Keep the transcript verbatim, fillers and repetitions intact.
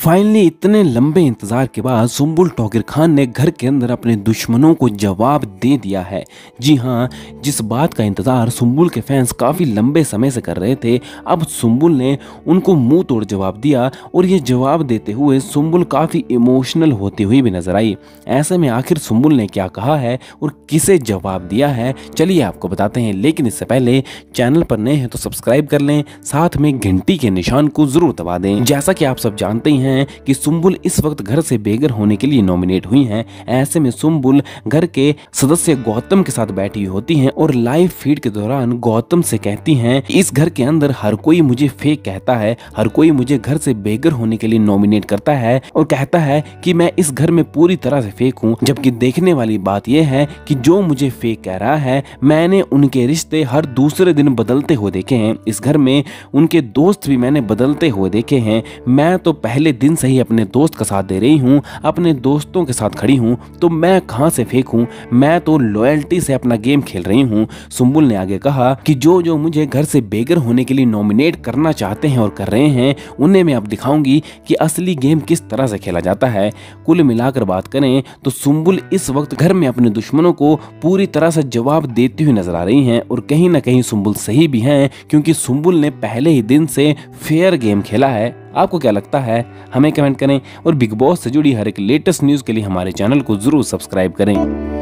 Finally इतने लंबे इंतजार के बाद सुम्बुल टोकिर खान ने घर के अंदर अपने दुश्मनों को जवाब दे दिया है। जी हाँ, जिस बात का इंतजार सुम्बुल के फैंस काफी लंबे समय से कर रहे थे, अब सुम्बुल ने उनको मुंह तोड़ जवाब दिया और ये जवाब देते हुए सुम्बुल काफी इमोशनल होती हुई भी नजर आई। ऐसे में आखिर सुम्बुल ने क्या कहा है और किसे जवाब दिया है, चलिए आपको बताते हैं। लेकिन इससे पहले चैनल पर नए हैं तो सब्सक्राइब कर लें, साथ में घंटी के निशान को जरूर दबा दें। जैसा कि आप सब जानते ही हैं कि सुम्बुल इस वक्त घर से बेघर होने के लिए नॉमिनेट हुई हैं। ऐसे में सुम्बुल घर के सदस्य गौतम के साथ बैठी हुई होती हैं और लाइव फीड के दौरान गौतम से कहती हैं कि इस घर के अंदर हर कोई मुझे फेक कहता है, हर कोई मुझे घर से बेघर होने के लिए नॉमिनेट करता है और कहता है कि मैं इस घर में पूरी तरह से फेक हूँ। जबकि देखने वाली बात यह है कि जो मुझे फेक कह रहा है, मैंने उनके रिश्ते हर दूसरे दिन बदलते हुए देखे हैं। इस घर में उनके दोस्त भी मैंने बदलते हुए देखे हैं। मैं तो पहले दिन से ही अपने दोस्त का साथ दे रही हूँ, अपने दोस्तों के साथ खड़ी हूँ, तो मैं कहां से फेक हूँ, मैं तो लॉयल्टी से अपना गेम खेल रही हूँ। सुम्बुल ने आगे कहा कि जो जो मुझे घर से बेघर होने के लिए नॉमिनेट करना चाहते हैं और कर रहे हैं, उन्हें मैं अब दिखाऊंगी कि असली गेम किस तरह से खेला जाता है। कुल मिलाकर बात करें तो सुम्बुल इस वक्त घर में अपने दुश्मनों को पूरी तरह से जवाब देती हुई नजर आ रही हैं और कहीं ना कहीं सुम्बुल सही भी हैं, क्योंकि सुम्बुल ने पहले ही दिन से फेयर गेम खेला है। आपको क्या लगता है, हमें कमेंट करें और बिग बॉस से जुड़ी हर एक लेटेस्ट न्यूज़ के लिए हमारे चैनल को जरूर सब्सक्राइब करें।